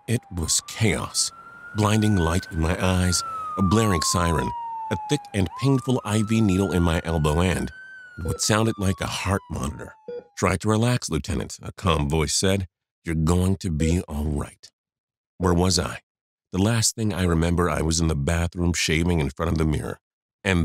It was chaos. Blinding light in my eyes, a blaring siren, a thick and painful IV needle in my elbow and what sounded like a heart monitor. "Try to relax, Lieutenant," a calm voice said. "You're going to be all right." Where was I? The last thing I remember, I was in the bathroom shaving in front of the mirror. And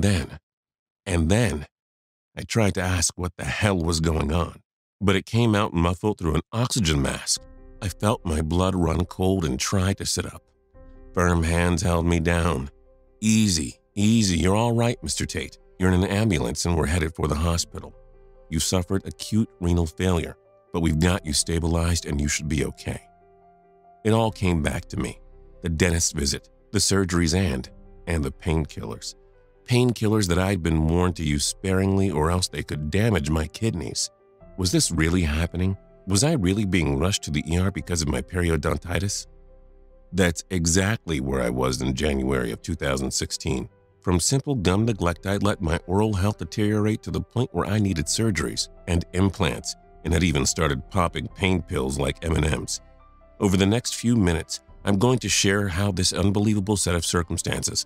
then, I tried to ask what the hell was going on, but it came out muffled through an oxygen mask. I felt my blood run cold and tried to sit up. Firm hands held me down. "Easy, easy, you're all right, Mr. Tate. You're in an ambulance and we're headed for the hospital. You suffered acute renal failure, but we've got you stabilized and you should be okay." It all came back to me. The dentist visit, the surgeries and the painkillers. Painkillers that I'd been warned to use sparingly or else they could damage my kidneys. Was this really happening? Was I really being rushed to the ER because of my periodontitis? That's exactly where I was in January of 2016. From simple gum neglect, I'd let my oral health deteriorate to the point where I needed surgeries and implants and had even started popping pain pills like M&Ms. Over the next few minutes, I'm going to share how this unbelievable set of circumstances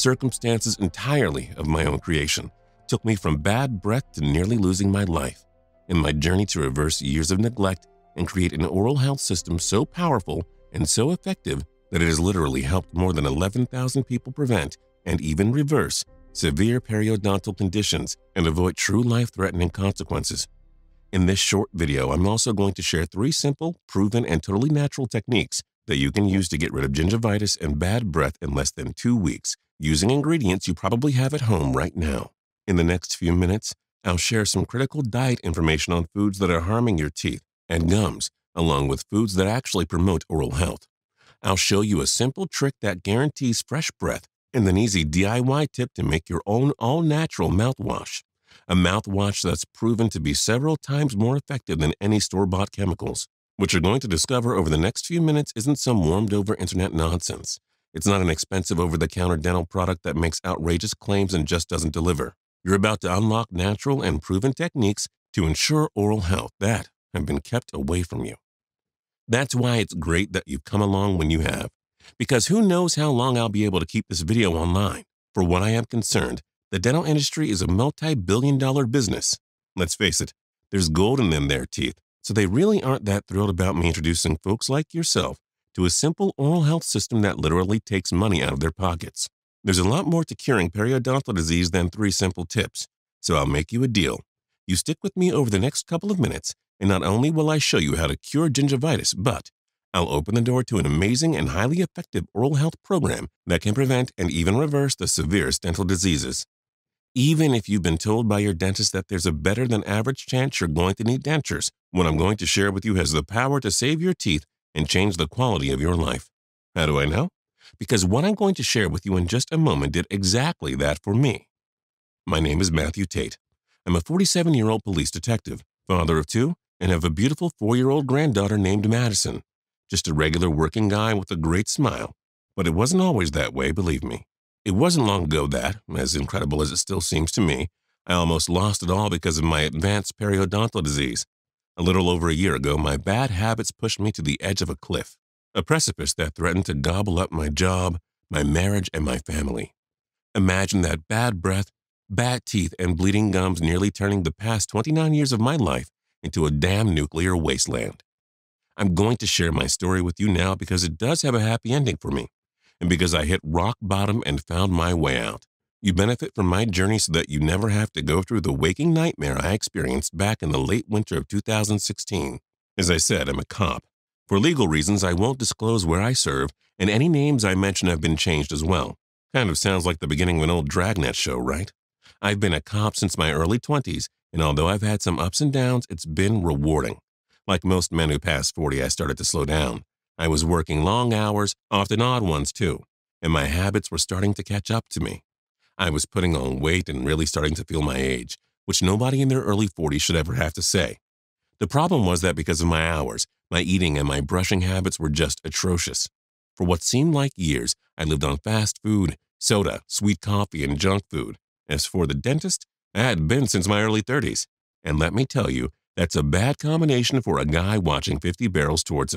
entirely of my own creation, took me from bad breath to nearly losing my life, in my journey to reverse years of neglect and create an oral health system so powerful and so effective that it has literally helped more than 11,000 people prevent and even reverse severe periodontal conditions and avoid true life-threatening consequences. In this short video, I'm also going to share 3 simple, proven, and totally natural techniques that you can use to get rid of gingivitis and bad breath in less than 2 weeks, using ingredients you probably have at home right now. In the next few minutes, I'll share some critical diet information on foods that are harming your teeth and gums, along with foods that actually promote oral health. I'll show you a simple trick that guarantees fresh breath and an easy DIY tip to make your own all-natural mouthwash. A mouthwash that's proven to be several times more effective than any store-bought chemicals. What you're going to discover over the next few minutes isn't some warmed-over internet nonsense. It's not an expensive over-the-counter dental product that makes outrageous claims and just doesn't deliver. You're about to unlock natural and proven techniques to ensure oral health that have been kept away from you. That's why it's great that you've come along when you have, because who knows how long I'll be able to keep this video online. For what I am concerned, the dental industry is a multi-billion-dollar business. Let's face it, there's gold in them there teeth, so they really aren't that thrilled about me introducing folks like yourself to a simple oral health system that literally takes money out of their pockets. There's a lot more to curing periodontal disease than 3 simple tips, so I'll make you a deal. You stick with me over the next couple of minutes, and not only will I show you how to cure gingivitis, but I'll open the door to an amazing and highly effective oral health program that can prevent and even reverse the severest dental diseases. Even if you've been told by your dentist that there's a better than average chance you're going to need dentures, what I'm going to share with you has the power to save your teeth and change the quality of your life. How do I know? Because what I'm going to share with you in just a moment did exactly that for me. My name is Matthew Tate. I'm a 47-year-old police detective, father of 2, and have a beautiful 4-year-old granddaughter named Madison. Just a regular working guy with a great smile. But it wasn't always that way, believe me. It wasn't long ago that, as incredible as it still seems to me, I almost lost it all because of my advanced periodontal disease. A little over a year ago, my bad habits pushed me to the edge of a cliff, a precipice that threatened to gobble up my job, my marriage, and my family. Imagine that: bad breath, bad teeth, and bleeding gums nearly turning the past 29 years of my life into a damn nuclear wasteland. I'm going to share my story with you now because it does have a happy ending for me, and because I hit rock bottom and found my way out. You benefit from my journey so that you never have to go through the waking nightmare I experienced back in the late winter of 2016. As I said, I'm a cop. For legal reasons, I won't disclose where I serve, and any names I mention have been changed as well. Kind of sounds like the beginning of an old Dragnet show, right? I've been a cop since my early 20s, and although I've had some ups and downs, it's been rewarding. Like most men who pass 40, I started to slow down. I was working long hours, often odd ones too, and my habits were starting to catch up to me. I was putting on weight and really starting to feel my age, which nobody in their early 40s should ever have to say. The problem was that because of my hours, my eating and my brushing habits were just atrocious. For what seemed like years, I lived on fast food, soda, sweet coffee, and junk food. As for the dentist, I had been since my early 30s. And let me tell you, that's a bad combination for a guy watching 50 barrels towards him.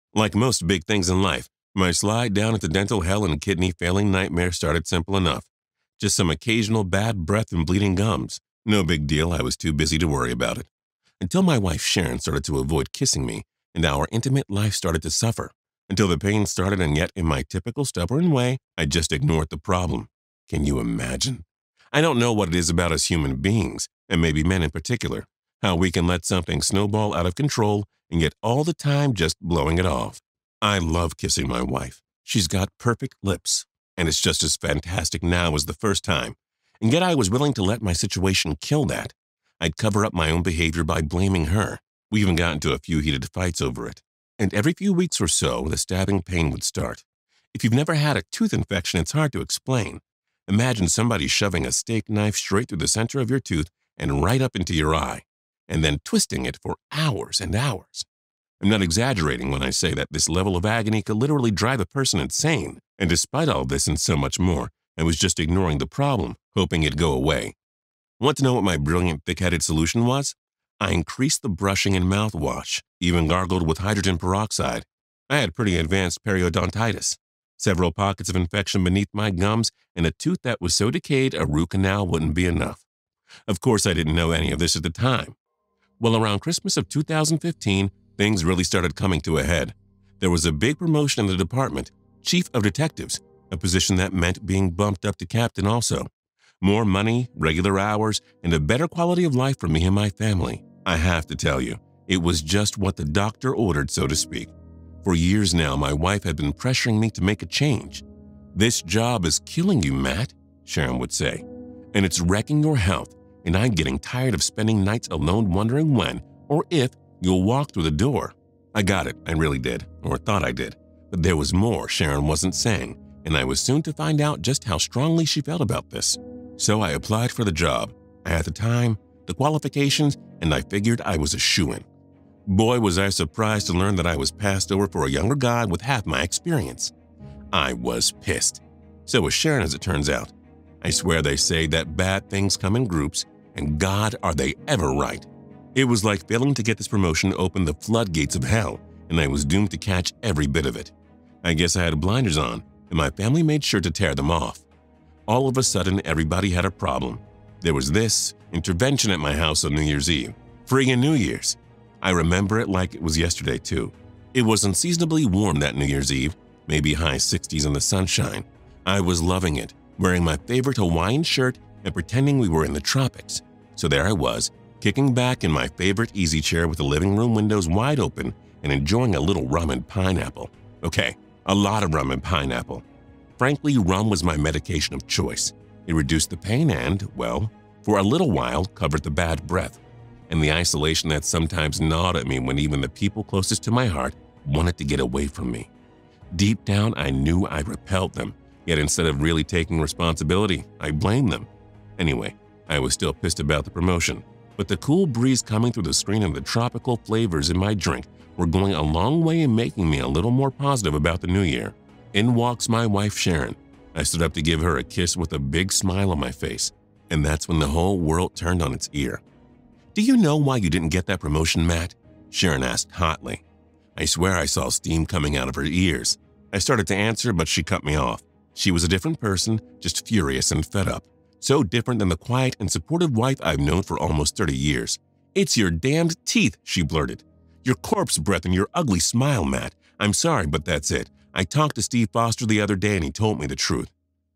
Like most big things in life, my slide down into dental hell and kidney failing nightmare started simple enough. Just some occasional bad breath and bleeding gums. No big deal, I was too busy to worry about it. Until my wife Sharon started to avoid kissing me, and our intimate life started to suffer. Until the pain started, and yet in my typical stubborn way, I just ignored the problem. Can you imagine? I don't know what it is about us human beings, and maybe men in particular, how we can let something snowball out of control and yet all the time just blowing it off. I love kissing my wife. She's got perfect lips, and it's just as fantastic now as the first time. And yet I was willing to let my situation kill that. I'd cover up my own behavior by blaming her. We even got into a few heated fights over it. And every few weeks or so, the stabbing pain would start. If you've never had a tooth infection, it's hard to explain. Imagine somebody shoving a steak knife straight through the center of your tooth and right up into your eye, and then twisting it for hours and hours. I'm not exaggerating when I say that this level of agony could literally drive a person insane. And despite all this and so much more, I was just ignoring the problem, hoping it'd go away. Want to know what my brilliant thick-headed solution was? I increased the brushing and mouthwash, even gargled with hydrogen peroxide. I had pretty advanced periodontitis, several pockets of infection beneath my gums, and a tooth that was so decayed a root canal wouldn't be enough. Of course, I didn't know any of this at the time. Well, around Christmas of 2015, things really started coming to a head. There was a big promotion in the department, Chief of Detectives, a position that meant being bumped up to captain also. More money, regular hours, and a better quality of life for me and my family. I have to tell you, it was just what the doctor ordered, so to speak. For years now, my wife had been pressuring me to make a change. "This job is killing you, Matt," Sharon would say, "and it's wrecking your health, and I'm getting tired of spending nights alone wondering when or if you'll walk through the door." I got it, I really did, or thought I did. But there was more Sharon wasn't saying, and I was soon to find out just how strongly she felt about this. So I applied for the job. I had the time, the qualifications, and I figured I was a shoo-in. Boy, was I surprised to learn that I was passed over for a younger guy with half my experience. I was pissed. So was Sharon, as it turns out. I swear they say that bad things come in groups, and God, are they ever right. It was like failing to get this promotion opened the floodgates of hell, and I was doomed to catch every bit of it. I guess I had blinders on, and my family made sure to tear them off. All of a sudden, everybody had a problem. There was this intervention at my house on New Year's Eve. Friggin' New Year's. I remember it like it was yesterday, too. It was unseasonably warm that New Year's Eve, maybe high 60s in the sunshine. I was loving it, wearing my favorite Hawaiian shirt and pretending we were in the tropics. So there I was, kicking back in my favorite easy chair with the living room windows wide open and enjoying a little rum and pineapple. Okay, a lot of rum and pineapple. Frankly, rum was my medication of choice. It reduced the pain and, well, for a little while, covered the bad breath and the isolation that sometimes gnawed at me when even the people closest to my heart wanted to get away from me. Deep down, I knew I repelled them, yet instead of really taking responsibility, I blamed them. Anyway, I was still pissed about the promotion, but the cool breeze coming through the screen and the tropical flavors in my drink were going a long way in making me a little more positive about the new year. In walks my wife Sharon. I stood up to give her a kiss with a big smile on my face, and that's when the whole world turned on its ear. "Do you know why you didn't get that promotion, Matt?" Sharon asked hotly. I swear I saw steam coming out of her ears. I started to answer, but she cut me off. She was a different person, just furious and fed up. So different than the quiet and supportive wife I've known for almost 30 years. "It's your damned teeth," she blurted. "Your corpse breath and your ugly smile, Matt. I'm sorry, but that's it. I talked to Steve Foster the other day and he told me the truth."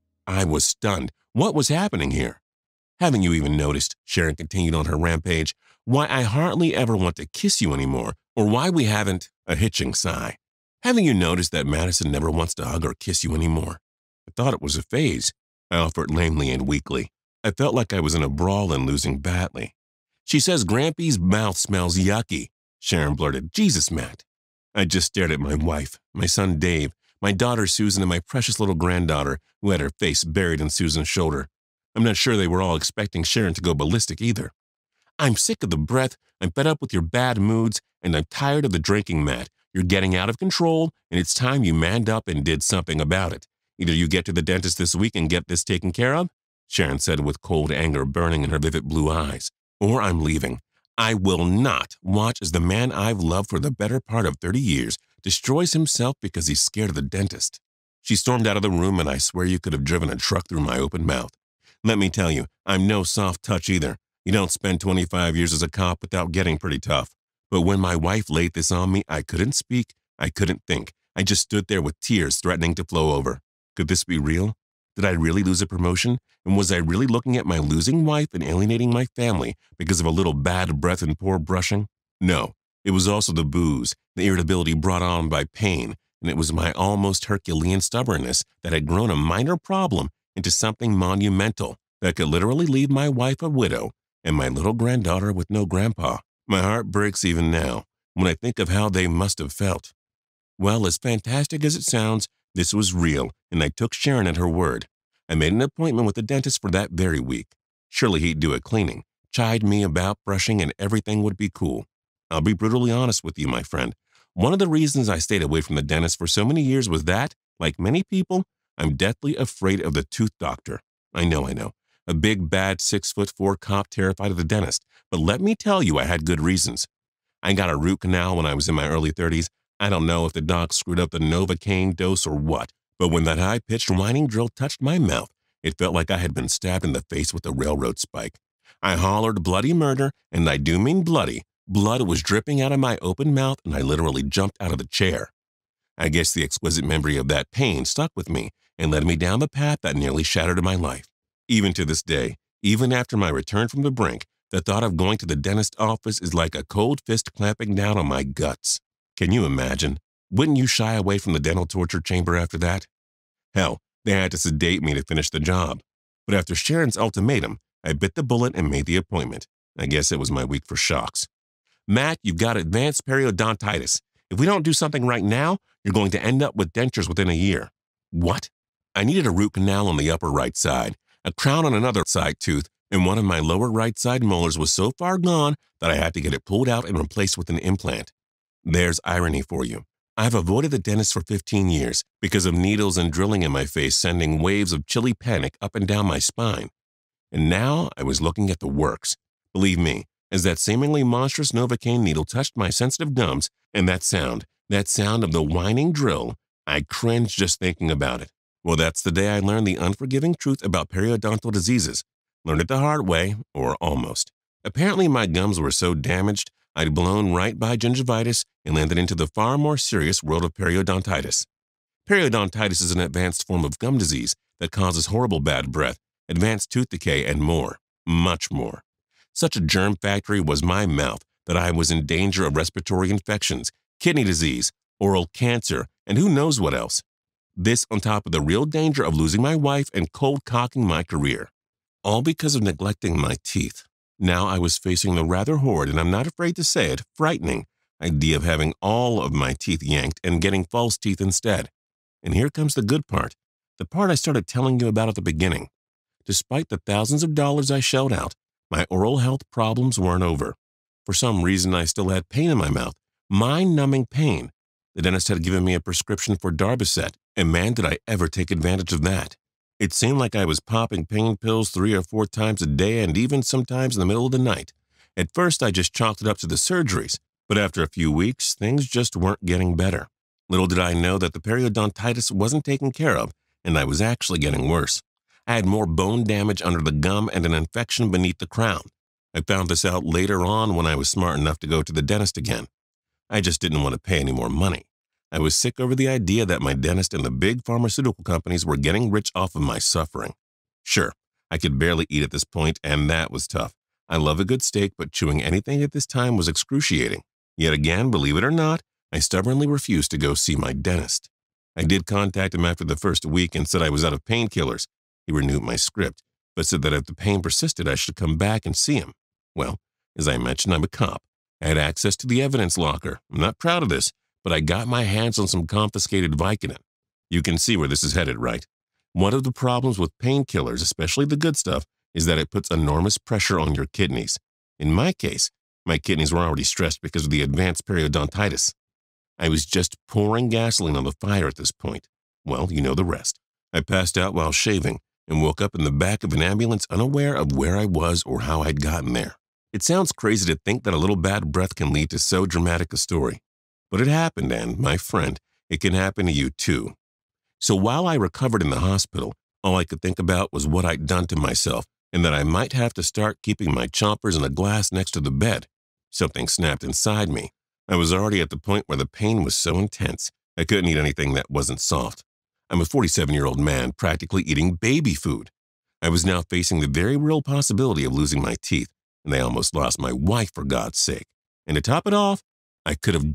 I was stunned. What was happening here? "Haven't you even noticed," Sharon continued on her rampage, "why I hardly ever want to kiss you anymore, or why we haven't—" a hitching sigh. "Haven't you noticed that Madison never wants to hug or kiss you anymore?" I thought it was a phase. I offered lamely and weakly. I felt like I was in a brawl and losing badly. "She says Grampy's mouth smells yucky," Sharon blurted. "Jesus, Matt." I just stared at my wife, my son Dave, my daughter Susan, and my precious little granddaughter who had her face buried in Susan's shoulder. I'm not sure they were all expecting Sharon to go ballistic either. "I'm sick of the breath, I'm fed up with your bad moods, and I'm tired of the drinking, Matt. You're getting out of control, and it's time you manned up and did something about it. Either you get to the dentist this week and get this taken care of," Sharon said with cold anger burning in her vivid blue eyes, "or I'm leaving. I will not watch as the man I've loved for the better part of 30 years destroys himself because he's scared of the dentist. She stormed out of the room, and I swear you could have driven a truck through my open mouth. Let me tell you, I'm no soft touch either. You don't spend 25 years as a cop without getting pretty tough. But when my wife laid this on me, I couldn't speak, I couldn't think. I just stood there with tears threatening to flow over. Could this be real? Did I really lose a promotion? And was I really looking at my losing wife and alienating my family because of a little bad breath and poor brushing? No, it was also the booze, the irritability brought on by pain, and it was my almost Herculean stubbornness that had grown a minor problem into something monumental that could literally leave my wife a widow and my little granddaughter with no grandpa. My heart breaks even now when I think of how they must have felt. Well, as fantastic as it sounds, this was real, and I took Sharon at her word. I made an appointment with the dentist for that very week. Surely he'd do a cleaning, chide me about brushing, and everything would be cool. I'll be brutally honest with you, my friend. One of the reasons I stayed away from the dentist for so many years was that, like many people, I'm deathly afraid of the tooth doctor. I know. A big, bad 6'4" cop terrified of the dentist, but let me tell you I had good reasons. I got a root canal when I was in my early 30s. I don't know if the doc screwed up the Novocaine dose or what, but when that high-pitched whining drill touched my mouth, it felt like I had been stabbed in the face with a railroad spike. I hollered bloody murder, and I do mean bloody. Blood was dripping out of my open mouth, and I literally jumped out of the chair. I guess the exquisite memory of that pain stuck with me and led me down the path that nearly shattered my life. Even to this day, even after my return from the brink, the thought of going to the dentist's office is like a cold fist clamping down on my guts. Can you imagine? Wouldn't you shy away from the dental torture chamber after that? Hell, they had to sedate me to finish the job. But after Sharon's ultimatum, I bit the bullet and made the appointment. I guess it was my week for shocks. Matt, you've got advanced periodontitis. If we don't do something right now, you're going to end up with dentures within a year. What? I needed a root canal on the upper right side, a crown on another side tooth, and one of my lower right side molars was so far gone that I had to get it pulled out and replaced with an implant. There's irony for you. I've avoided the dentist for 15 years because of needles and drilling in my face sending waves of chilly panic up and down my spine. And now I was looking at the works. Believe me, as that seemingly monstrous Novocaine needle touched my sensitive gums, and that sound of the whining drill, I cringed just thinking about it. Well, that's the day I learned the unforgiving truth about periodontal diseases. Learned it the hard way, or almost. Apparently my gums were so damaged, I'd blown right by gingivitis and landed into the far more serious world of periodontitis. Periodontitis is an advanced form of gum disease that causes horrible bad breath, advanced tooth decay, and more, much more. Such a germ factory was my mouth that I was in danger of respiratory infections, kidney disease, oral cancer, and who knows what else. This on top of the real danger of losing my wife and cold-cocking my career. All because of neglecting my teeth. Now I was facing the rather horrid, and I'm not afraid to say it, frightening idea of having all of my teeth yanked and getting false teeth instead. And here comes the good part, the part I started telling you about at the beginning. Despite the thousands of dollars I shelled out, my oral health problems weren't over. For some reason, I still had pain in my mouth, mind-numbing pain. The dentist had given me a prescription for Darbycet, and man, did I ever take advantage of that. It seemed like I was popping pain pills 3 or 4 times a day and even sometimes in the middle of the night. At first, I just chalked it up to the surgeries, but after a few weeks, things just weren't getting better. Little did I know that the periodontitis wasn't taken care of, and I was actually getting worse. I had more bone damage under the gum and an infection beneath the crown. I found this out later on when I was smart enough to go to the dentist again. I just didn't want to pay any more money. I was sick over the idea that my dentist and the big pharmaceutical companies were getting rich off of my suffering. Sure, I could barely eat at this point, and that was tough. I love a good steak, but chewing anything at this time was excruciating. Yet again, believe it or not, I stubbornly refused to go see my dentist. I did contact him after the first week and said I was out of painkillers. He renewed my script, but said that if the pain persisted, I should come back and see him. Well, as I mentioned, I'm a cop. I had access to the evidence locker. I'm not proud of this, but I got my hands on some confiscated Vicodin. You can see where this is headed, right? One of the problems with painkillers, especially the good stuff, is that it puts enormous pressure on your kidneys. In my case, my kidneys were already stressed because of the advanced periodontitis. I was just pouring gasoline on the fire at this point. Well, you know the rest. I passed out while shaving and woke up in the back of an ambulance unaware of where I was or how I'd gotten there. It sounds crazy to think that a little bad breath can lead to so dramatic a story. But it happened, and, my friend, it can happen to you too. So while I recovered in the hospital, all I could think about was what I'd done to myself and that I might have to start keeping my chompers in a glass next to the bed. Something snapped inside me. I was already at the point where the pain was so intense, I couldn't eat anything that wasn't soft. I'm a 47-year-old man practically eating baby food. I was now facing the very real possibility of losing my teeth, and I almost lost my wife for God's sake. And to top it off, I could have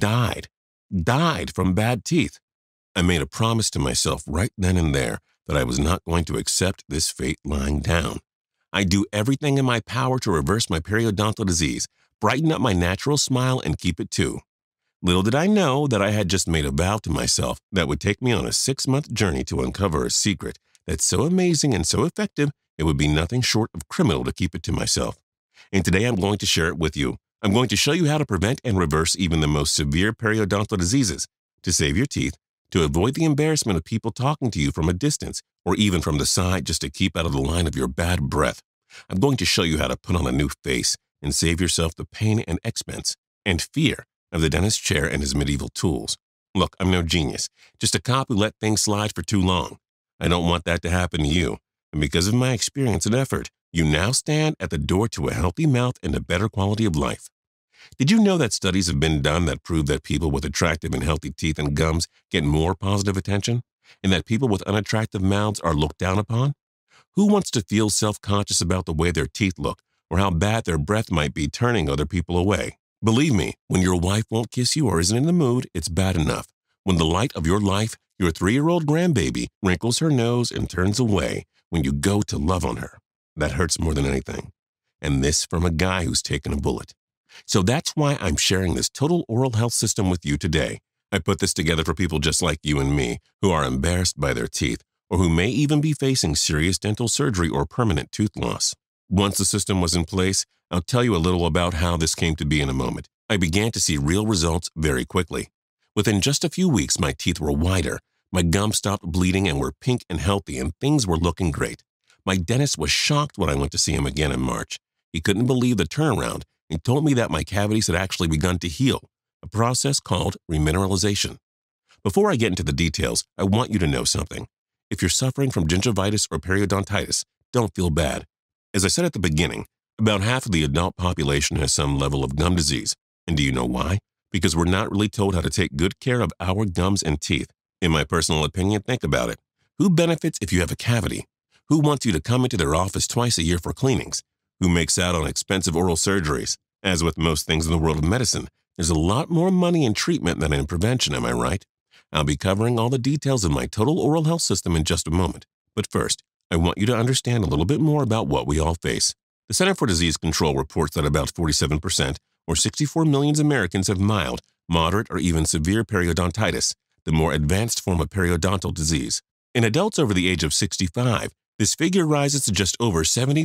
died from bad teeth. I made a promise to myself right then and there that I was not going to accept this fate lying down. I'd do everything in my power to reverse my periodontal disease, brighten up my natural smile, and keep it too. Little did I know that I had just made a vow to myself that would take me on a 6-month journey to uncover a secret that's so amazing and so effective it would be nothing short of criminal to keep it to myself. And today I'm going to share it with you. I'm going to show you how to prevent and reverse even the most severe periodontal diseases, to save your teeth, to avoid the embarrassment of people talking to you from a distance or even from the side just to keep out of the line of your bad breath. I'm going to show you how to put on a new face and save yourself the pain and expense and fear of the dentist chair and his medieval tools. Look, I'm no genius, just a cop who let things slide for too long. I don't want that to happen to you, and because of my experience and effort, you now stand at the door to a healthy mouth and a better quality of life. Did you know that studies have been done that prove that people with attractive and healthy teeth and gums get more positive attention, and that people with unattractive mouths are looked down upon? Who wants to feel self-conscious about the way their teeth look or how bad their breath might be turning other people away? Believe me, when your wife won't kiss you or isn't in the mood, it's bad enough. When the light of your life, your 3-year-old grandbaby, wrinkles her nose and turns away when you go to love on her, that hurts more than anything. And this from a guy who's taken a bullet. So that's why I'm sharing this total oral health system with you today. I put this together for people just like you and me who are embarrassed by their teeth or who may even be facing serious dental surgery or permanent tooth loss. Once the system was in place, I'll tell you a little about how this came to be in a moment. I began to see real results very quickly. Within just a few weeks, my teeth were whiter, my gums stopped bleeding and were pink and healthy, and things were looking great. My dentist was shocked when I went to see him again in March. He couldn't believe the turnaround and told me that my cavities had actually begun to heal, a process called remineralization. Before I get into the details, I want you to know something. If you're suffering from gingivitis or periodontitis, don't feel bad. As I said at the beginning, about half of the adult population has some level of gum disease. And do you know why? Because we're not really told how to take good care of our gums and teeth. In my personal opinion, think about it. Who benefits if you have a cavity? Who wants you to come into their office twice a year for cleanings? Who makes out on expensive oral surgeries? As with most things in the world of medicine, there's a lot more money in treatment than in prevention, am I right? I'll be covering all the details of my total oral health system in just a moment. But first, I want you to understand a little bit more about what we all face. The Center for Disease Control reports that about 47%, or 64 million Americans, have mild, moderate, or even severe periodontitis, the more advanced form of periodontal disease. In adults over the age of 65, this figure rises to just over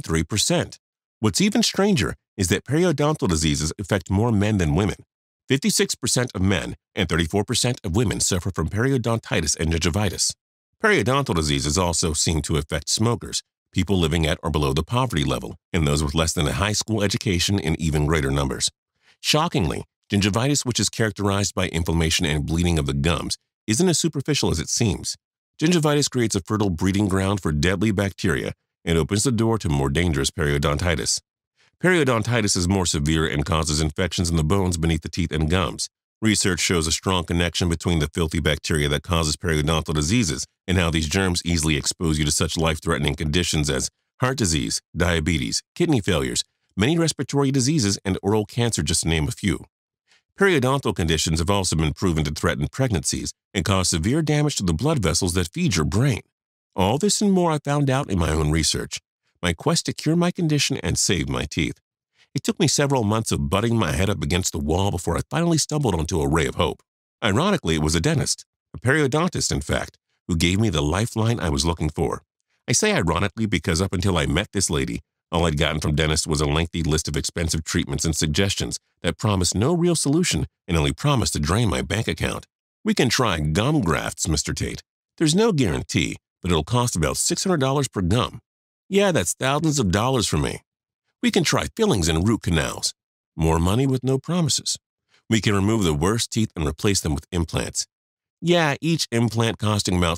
73%. What's even stranger is that periodontal diseases affect more men than women. 56% of men and 34% of women suffer from periodontitis and gingivitis. Periodontal diseases also seem to affect smokers, people living at or below the poverty level, and those with less than a high school education in even greater numbers. Shockingly, gingivitis, which is characterized by inflammation and bleeding of the gums, isn't as superficial as it seems. Gingivitis creates a fertile breeding ground for deadly bacteria and opens the door to more dangerous periodontitis. Periodontitis is more severe and causes infections in the bones beneath the teeth and gums. Research shows a strong connection between the filthy bacteria that causes periodontal diseases and how these germs easily expose you to such life-threatening conditions as heart disease, diabetes, kidney failures, many respiratory diseases, and oral cancer, just to name a few. Periodontal conditions have also been proven to threaten pregnancies and cause severe damage to the blood vessels that feed your brain. All this and more I found out in my own research, my quest to cure my condition and save my teeth. It took me several months of butting my head up against the wall before I finally stumbled onto a ray of hope. Ironically, it was a dentist, a periodontist in fact, who gave me the lifeline I was looking for. I say ironically because up until I met this lady, all I'd gotten from dentists was a lengthy list of expensive treatments and suggestions that promised no real solution and only promised to drain my bank account. We can try gum grafts, Mr. Tate. There's no guarantee, but it'll cost about $600 per gum. Yeah, that's thousands of dollars for me. We can try fillings and root canals. More money with no promises. We can remove the worst teeth and replace them with implants. Yeah, each implant costing about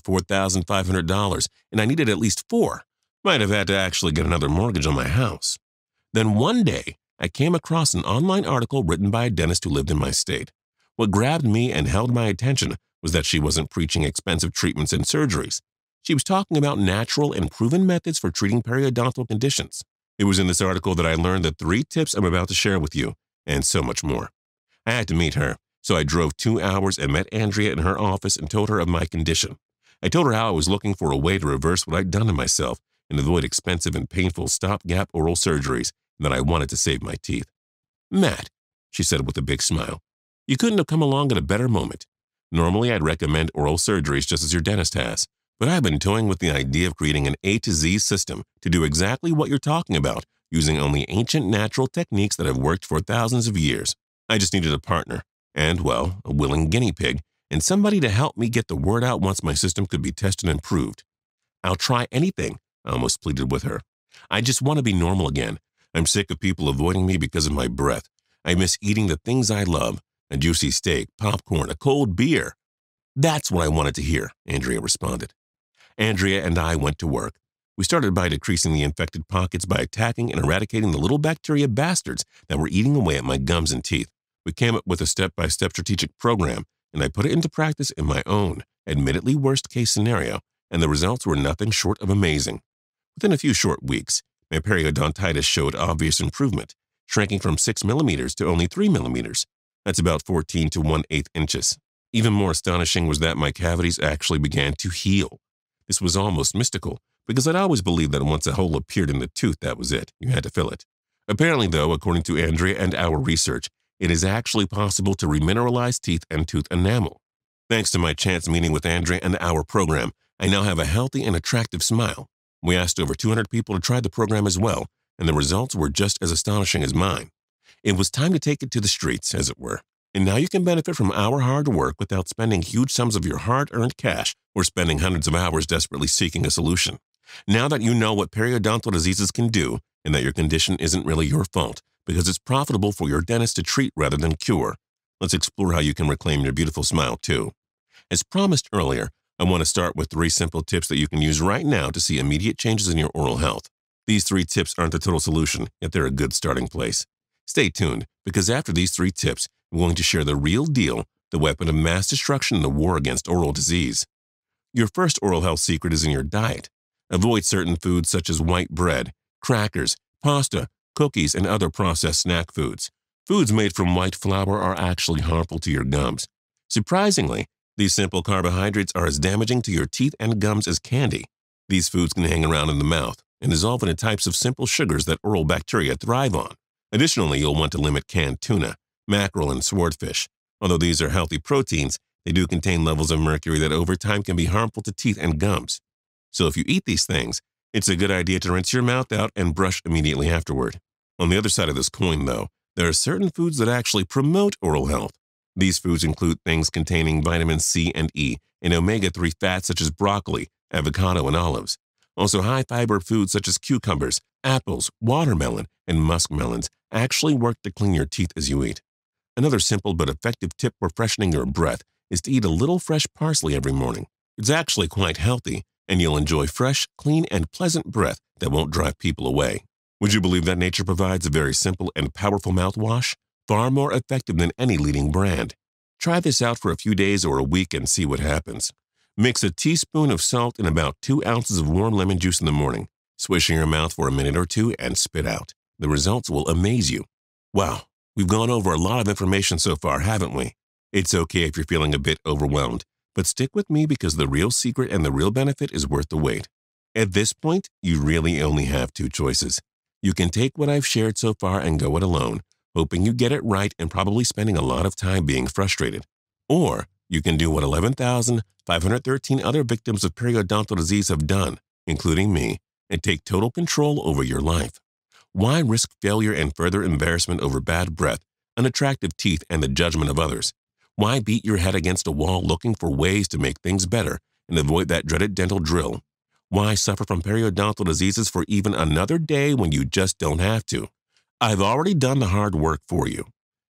$4,500, and I needed at least four. Might have had to actually get another mortgage on my house. Then one day, I came across an online article written by a dentist who lived in my state. What grabbed me and held my attention was that she wasn't preaching expensive treatments and surgeries. She was talking about natural and proven methods for treating periodontal conditions. It was in this article that I learned the 3 tips I'm about to share with you, and so much more. I had to meet her, so I drove 2 hours and met Andrea in her office and told her of my condition. I told her how I was looking for a way to reverse what I'd done to myself and avoid expensive and painful stopgap oral surgeries, and that I wanted to save my teeth. "Matt," she said with a big smile, "you couldn't have come along at a better moment. Normally, I'd recommend oral surgeries just as your dentist has, but I've been toying with the idea of creating an A to Z system to do exactly what you're talking about, using only ancient natural techniques that have worked for thousands of years. I just needed a partner, and, well, a willing guinea pig, and somebody to help me get the word out once my system could be tested and proved. I'll try anything," I almost pleaded with her. "I just want to be normal again. I'm sick of people avoiding me because of my breath. I miss eating the things I love, a juicy steak, popcorn, a cold beer." "That's what I wanted to hear," Andrea responded. Andrea and I went to work. We started by decreasing the infected pockets by attacking and eradicating the little bacteria bastards that were eating away at my gums and teeth. We came up with a step-by-step strategic program, and I put it into practice in my own, admittedly worst-case scenario, and the results were nothing short of amazing. Within a few short weeks, my periodontitis showed obvious improvement, shrinking from 6 millimeters to only 3 millimeters. That's about 14 to 1/8 inches. Even more astonishing was that my cavities actually began to heal. This was almost mystical, because I'd always believed that once a hole appeared in the tooth, that was it. You had to fill it. Apparently, though, according to Andrea and our research, it is actually possible to remineralize teeth and tooth enamel. Thanks to my chance meeting with Andrea and our program, I now have a healthy and attractive smile. We asked over 200 people to try the program as well, and the results were just as astonishing as mine. It was time to take it to the streets, as it were. And now you can benefit from our hard work without spending huge sums of your hard-earned cash or spending hundreds of hours desperately seeking a solution. Now that you know what periodontal diseases can do and that your condition isn't really your fault because it's profitable for your dentist to treat rather than cure, let's explore how you can reclaim your beautiful smile too. As promised earlier, I want to start with 3 simple tips that you can use right now to see immediate changes in your oral health. These 3 tips aren't the total solution, yet they're a good starting place. Stay tuned, because after these 3 tips, I'm going to share the real deal, the weapon of mass destruction in the war against oral disease. Your first oral health secret is in your diet. Avoid certain foods such as white bread, crackers, pasta, cookies, and other processed snack foods. Foods made from white flour are actually harmful to your gums. Surprisingly, these simple carbohydrates are as damaging to your teeth and gums as candy. These foods can hang around in the mouth and dissolve into types of simple sugars that oral bacteria thrive on. Additionally, you'll want to limit canned tuna, mackerel, and swordfish. Although these are healthy proteins, they do contain levels of mercury that over time can be harmful to teeth and gums. So if you eat these things, it's a good idea to rinse your mouth out and brush immediately afterward. On the other side of this coin, though, there are certain foods that actually promote oral health. These foods include things containing vitamins C and E and omega-3 fats such as broccoli, avocado, and olives. Also, high-fiber foods such as cucumbers, apples, watermelon, and muskmelons actually work to clean your teeth as you eat. Another simple but effective tip for freshening your breath is to eat a little fresh parsley every morning. It's actually quite healthy, and you'll enjoy fresh, clean, and pleasant breath that won't drive people away. Would you believe that nature provides a very simple and powerful mouthwash? Far more effective than any leading brand. Try this out for a few days or a week and see what happens. Mix a teaspoon of salt and about 2 ounces of warm lemon juice in the morning. Swish in your mouth for a minute or 2 and spit out. The results will amaze you. Wow, we've gone over a lot of information so far, haven't we? It's okay if you're feeling a bit overwhelmed, but stick with me because the real secret and the real benefit is worth the wait. At this point, you really only have 2 choices. You can take what I've shared so far and go it alone, hoping you get it right and probably spending a lot of time being frustrated. Or you can do what 11,513 other victims of periodontal disease have done, including me, and take total control over your life. Why risk failure and further embarrassment over bad breath, unattractive teeth, and the judgment of others? Why beat your head against a wall looking for ways to make things better and avoid that dreaded dental drill? Why suffer from periodontal diseases for even another day when you just don't have to? I've already done the hard work for you.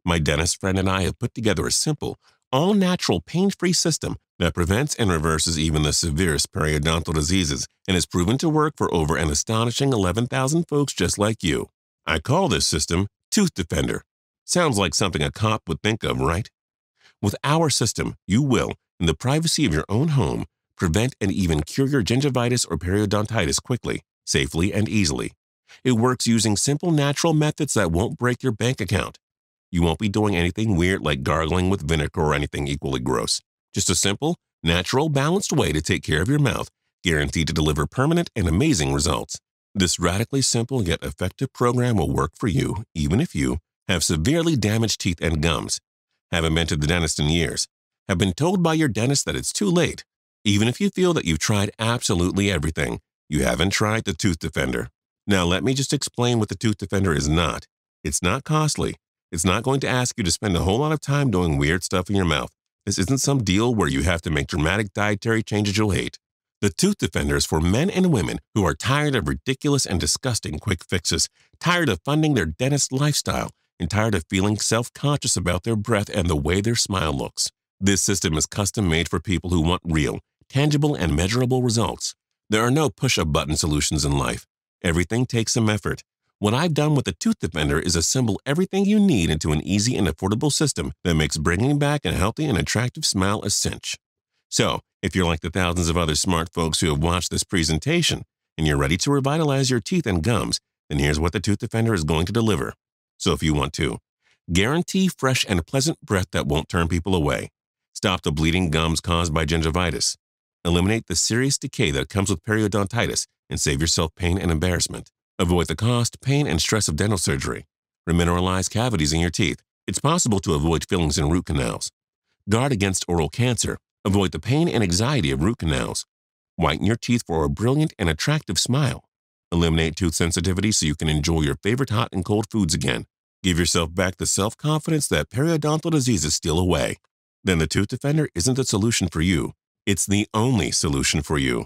My dentist friend and I have put together a simple, all-natural, pain-free system that prevents and reverses even the severest periodontal diseases and is proven to work for over an astonishing 11,000 folks just like you. I call this system Tooth Defender. Sounds like something a cop would think of, right? With our system, you will, in the privacy of your own home, prevent and even cure your gingivitis or periodontitis quickly, safely, and easily. It works using simple natural methods that won't break your bank account. You won't be doing anything weird like gargling with vinegar or anything equally gross. Just a simple, natural, balanced way to take care of your mouth, guaranteed to deliver permanent and amazing results. This radically simple yet effective program will work for you, even if you have severely damaged teeth and gums, haven't been to the dentist in years, have been told by your dentist that it's too late. Even if you feel that you've tried absolutely everything, you haven't tried the Tooth Defender. Now let me just explain what the Tooth Defender is not. It's not costly. It's not going to ask you to spend a whole lot of time doing weird stuff in your mouth. This isn't some deal where you have to make dramatic dietary changes you'll hate. The Tooth Defender is for men and women who are tired of ridiculous and disgusting quick fixes, tired of funding their dentist lifestyle, and tired of feeling self-conscious about their breath and the way their smile looks. This system is custom-made for people who want real, tangible, and measurable results. There are no push-a-button solutions in life. Everything takes some effort. What I've done with the Tooth Defender is assemble everything you need into an easy and affordable system that makes bringing back a healthy and attractive smile a cinch. So, if you're like the thousands of other smart folks who have watched this presentation and you're ready to revitalize your teeth and gums, then here's what the Tooth Defender is going to deliver. So if you want to, guarantee fresh and pleasant breath that won't turn people away. Stop the bleeding gums caused by gingivitis. Eliminate the serious decay that comes with periodontitis and save yourself pain and embarrassment. Avoid the cost, pain, and stress of dental surgery. Remineralize cavities in your teeth. It's possible to avoid fillings and root canals. Guard against oral cancer. Avoid the pain and anxiety of root canals. Whiten your teeth for a brilliant and attractive smile. Eliminate tooth sensitivity so you can enjoy your favorite hot and cold foods again. Give yourself back the self-confidence that periodontal diseases steal away. Then the Tooth Defender isn't the solution for you. It's the only solution for you.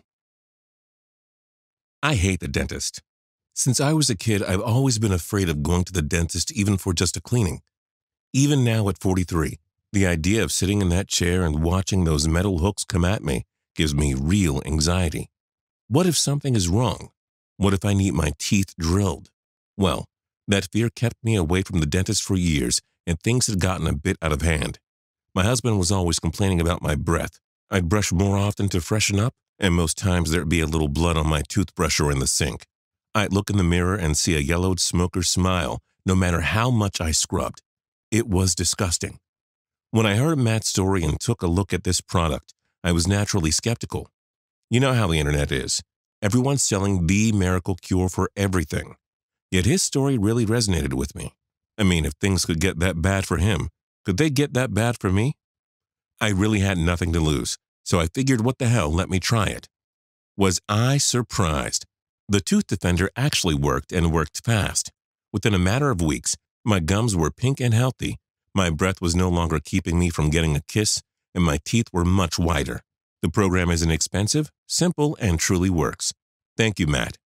I hate the dentist. Since I was a kid, I've always been afraid of going to the dentist even for just a cleaning. Even now at 43, the idea of sitting in that chair and watching those metal hooks come at me gives me real anxiety. What if something is wrong? What if I need my teeth drilled? Well, that fear kept me away from the dentist for years, and things had gotten a bit out of hand. My husband was always complaining about my breath. I'd brush more often to freshen up, and most times there'd be a little blood on my toothbrush or in the sink. I'd look in the mirror and see a yellowed smoker's smile, no matter how much I scrubbed. It was disgusting. When I heard Matt's story and took a look at this product, I was naturally skeptical. You know how the internet is. Everyone's selling the miracle cure for everything. Yet his story really resonated with me. I mean, if things could get that bad for him, could they get that bad for me? I really had nothing to lose, so I figured what the hell, let me try it. Was I surprised? The Tooth Defender actually worked and worked fast. Within a matter of weeks, my gums were pink and healthy, my breath was no longer keeping me from getting a kiss, and my teeth were much whiter. The program is inexpensive, simple, and truly works. Thank you, Matt.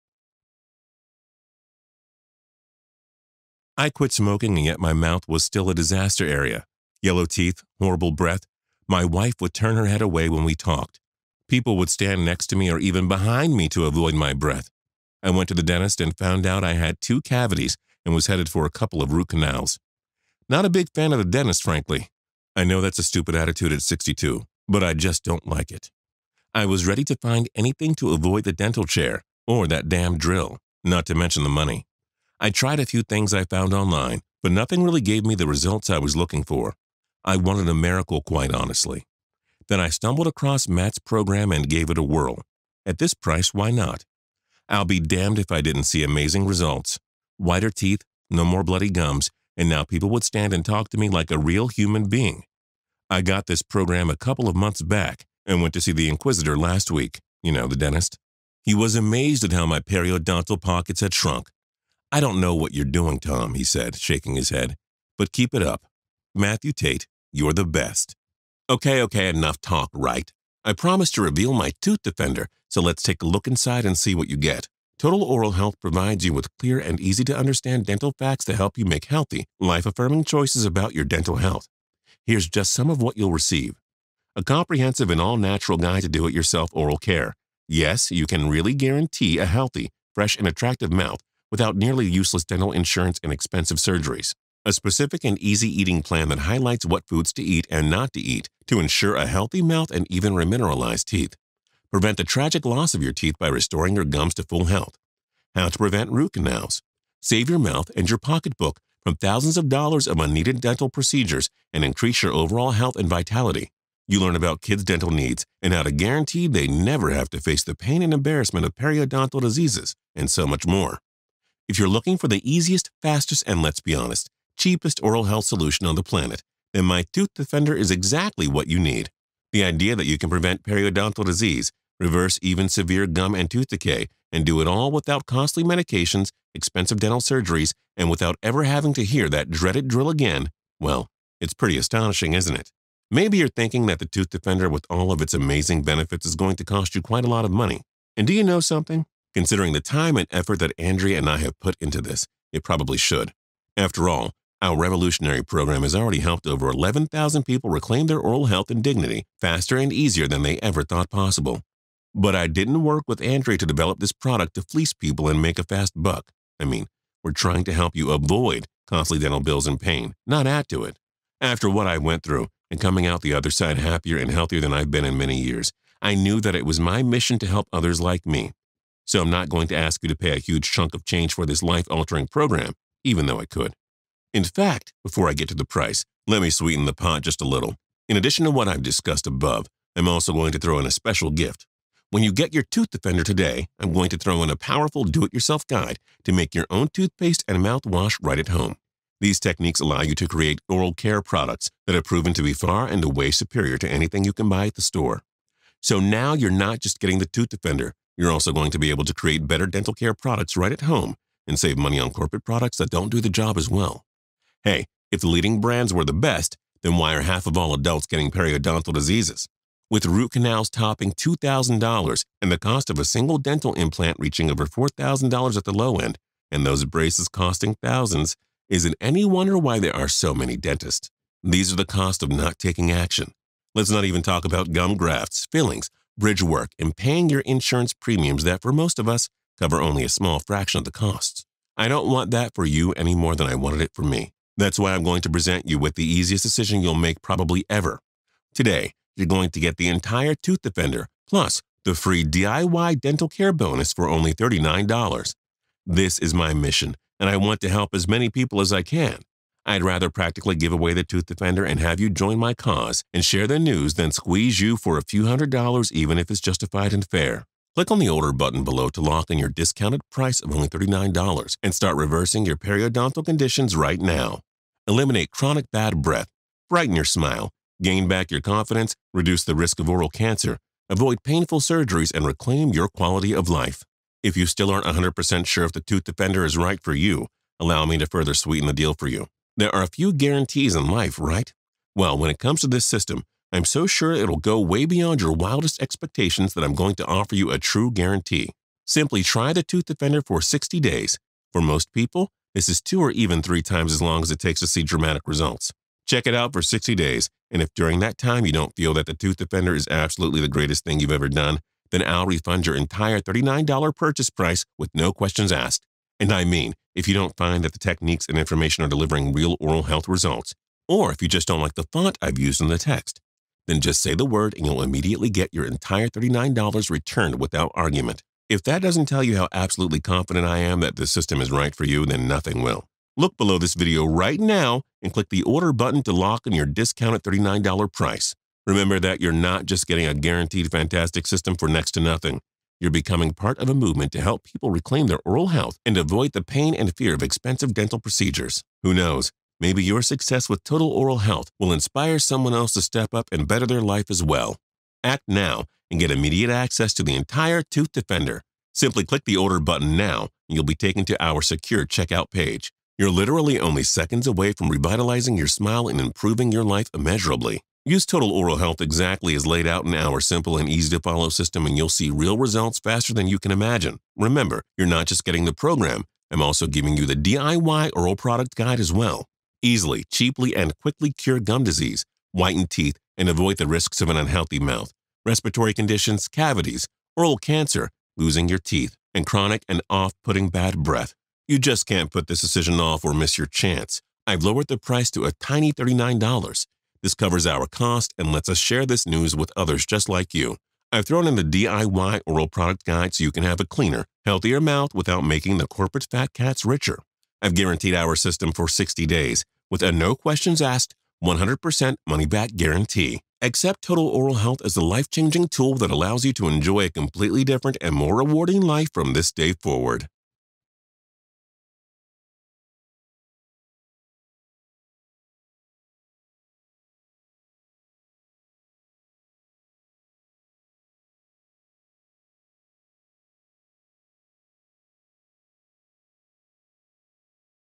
I quit smoking, and yet my mouth was still a disaster area. Yellow teeth, horrible breath. My wife would turn her head away when we talked. People would stand next to me or even behind me to avoid my breath. I went to the dentist and found out I had 2 cavities and was headed for a couple of root canals. Not a big fan of the dentist, frankly. I know that's a stupid attitude at 62, but I just don't like it. I was ready to find anything to avoid the dental chair or that damn drill, not to mention the money. I tried a few things I found online, but nothing really gave me the results I was looking for. I wanted a miracle, quite honestly. Then I stumbled across Matt's program and gave it a whirl. At this price, why not? I'll be damned if I didn't see amazing results. Whiter teeth, no more bloody gums, and now people would stand and talk to me like a real human being. I got this program a couple of months back and went to see the Inquisitor last week, the dentist. He was amazed at how my periodontal pockets had shrunk. I don't know what you're doing, Tom, he said, shaking his head, but keep it up. Matthew Tate, you're the best. Okay, enough talk, right? I promised to reveal my Tooth Defender, so let's take a look inside and see what you get. Total Oral Health provides you with clear and easy-to-understand dental facts to help you make healthy, life-affirming choices about your dental health. Here's just some of what you'll receive. A comprehensive and all-natural guide to do-it-yourself oral care. Yes, you can really guarantee a healthy, fresh, and attractive mouth without nearly useless dental insurance and expensive surgeries. A specific and easy eating plan that highlights what foods to eat and not to eat to ensure a healthy mouth and even remineralized teeth. Prevent the tragic loss of your teeth by restoring your gums to full health. How to prevent root canals. Save your mouth and your pocketbook from thousands of dollars of unneeded dental procedures and increase your overall health and vitality. You learn about kids' dental needs and how to guarantee they never have to face the pain and embarrassment of periodontal diseases, and so much more. If you're looking for the easiest, fastest, and let's be honest, cheapest oral health solution on the planet, then my Tooth Defender is exactly what you need. The idea that you can prevent periodontal disease, reverse even severe gum and tooth decay, and do it all without costly medications, expensive dental surgeries, and without ever having to hear that dreaded drill again, well, it's pretty astonishing, isn't it? Maybe you're thinking that the Tooth Defender with all of its amazing benefits is going to cost you quite a lot of money. And do you know something? Considering the time and effort that Andrea and I have put into this, it probably should. After all, our revolutionary program has already helped over 11,000 people reclaim their oral health and dignity faster and easier than they ever thought possible. But I didn't work with Andrea to develop this product to fleece people and make a fast buck. I mean, we're trying to help you avoid costly dental bills and pain, not add to it. After what I went through and coming out the other side happier and healthier than I've been in many years, I knew that it was my mission to help others like me. So I'm not going to ask you to pay a huge chunk of change for this life-altering program, even though I could. In fact, before I get to the price, let me sweeten the pot just a little. In addition to what I've discussed above, I'm also going to throw in a special gift. When you get your Tooth Defender today, I'm going to throw in a powerful do-it-yourself guide to make your own toothpaste and mouthwash right at home. These techniques allow you to create oral care products that have proven to be far and away superior to anything you can buy at the store. So now you're not just getting the Tooth Defender, you're also going to be able to create better dental care products right at home and save money on corporate products that don't do the job as well. Hey, if the leading brands were the best, then why are half of all adults getting periodontal diseases? With root canals topping $2,000 and the cost of a single dental implant reaching over $4,000 at the low end, and those braces costing thousands, is it any wonder why there are so many dentists? These are the cost of not taking action. Let's not even talk about gum grafts, fillings, bridge work, and paying your insurance premiums that for most of us cover only a small fraction of the costs. I don't want that for you any more than I wanted it for me. That's why I'm going to present you with the easiest decision you'll make probably ever. Today, you're going to get the entire Tooth Defender, plus the free DIY dental care bonus for only $39. This is my mission, and I want to help as many people as I can. I'd rather practically give away the Tooth Defender and have you join my cause and share the news than squeeze you for a few $100s even if it's justified and fair. Click on the order button below to lock in your discounted price of only $39 and start reversing your periodontal conditions right now. Eliminate chronic bad breath, brighten your smile, gain back your confidence, reduce the risk of oral cancer, avoid painful surgeries, and reclaim your quality of life. If you still aren't 100% sure if the Tooth Defender is right for you, allow me to further sweeten the deal for you. There are a few guarantees in life, right? Well, when it comes to this system, I'm so sure it'll go way beyond your wildest expectations that I'm going to offer you a true guarantee. Simply try the Tooth Defender for 60 days. For most people, this is 2 or even 3 times as long as it takes to see dramatic results. Check it out for 60 days, and if during that time you don't feel that the Tooth Defender is absolutely the greatest thing you've ever done, then I'll refund your entire $39 purchase price with no questions asked. And I mean, if you don't find that the techniques and information are delivering real oral health results, or if you just don't like the font I've used in the text, then just say the word and you'll immediately get your entire $39 returned without argument. If that doesn't tell you how absolutely confident I am that this system is right for you, then nothing will. Look below this video right now and click the order button to lock in your discounted $39 price. Remember that you're not just getting a guaranteed fantastic system for next to nothing. You're becoming part of a movement to help people reclaim their oral health and avoid the pain and fear of expensive dental procedures. Who knows? Maybe your success with total oral health will inspire someone else to step up and better their life as well. Act now and get immediate access to the entire Tooth Defender. Simply click the order button now and you'll be taken to our secure checkout page. You're literally only seconds away from revitalizing your smile and improving your life immeasurably. Use Total Oral Health exactly as laid out in our simple and easy-to-follow system, and you'll see real results faster than you can imagine. Remember, you're not just getting the program. I'm also giving you the DIY oral product guide as well. Easily, cheaply, and quickly cure gum disease, whiten teeth, and avoid the risks of an unhealthy mouth, respiratory conditions, cavities, oral cancer, losing your teeth, and chronic and off-putting bad breath. You just can't put this decision off or miss your chance. I've lowered the price to a tiny $39. This covers our cost and lets us share this news with others just like you. I've thrown in the DIY oral product guide so you can have a cleaner, healthier mouth without making the corporate fat cats richer. I've guaranteed our system for 60 days with a no questions asked, 100% money-back guarantee. Accept Total Oral Health as a life-changing tool that allows you to enjoy a completely different and more rewarding life from this day forward.